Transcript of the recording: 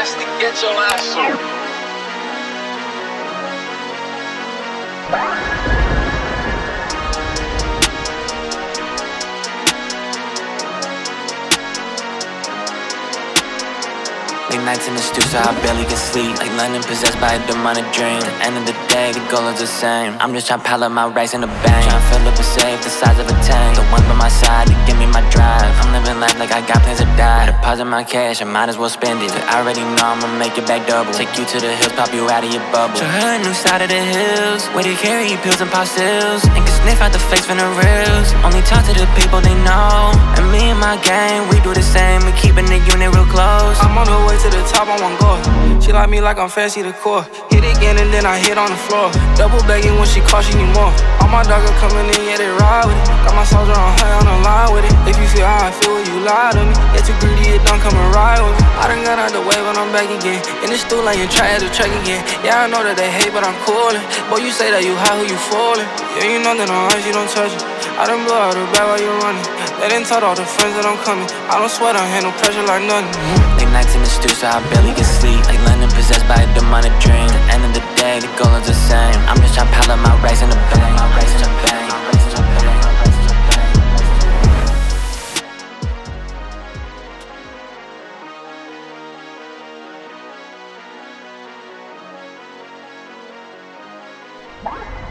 nasty, get your ass on. Late nights in the stew, so I barely can sleep. Like London possessed by a demonic dream. At the end of the day, the goal is the same. I'm just trying to pile up my rice in the bank. Trying to fill up a safe the size of a tank. The one by my side to give me my drive. I'm living life like I got plans to die. Deposit my cash, I might as well spend it. I already know I'ma make it back double. Take you to the hills, pop you out of your bubble. Show her a new side of the hills, where they carry pills and pop stills. And can sniff out the fakes from the reals. Only talk to the people they know. And me and my gang, we do the same. We keeping the unit real close. I'm on the way to the top, I want go. She like me like I'm fancy the core. Hit again and then I hit on the floor. Double bagging when she call, she need more. All my dogs are coming in, yeah, they ride with it. Got my soldier on high on the line with it. If you feel how I feel when you lie to me, yeah, too greedy, it don't come and ride with me. I done got out the way, but I'm back again. In the stool laying, try to track again. Yeah, I know that they hate, but I'm coolin'. Boy, you say that you high, who you fallin'? Yeah, you know that on ice, you don't touch it. I done blow out the bag while you running. They done told all the friends that I'm coming. I don't sweat, I handle pressure like nothing. Late nights in the stew, so I barely can sleep. Like London possessed by a demonic dream. At the end of the day, the goal is the same. I'm just trying to pile up my rice in the bank. My rice in the bank. Bye.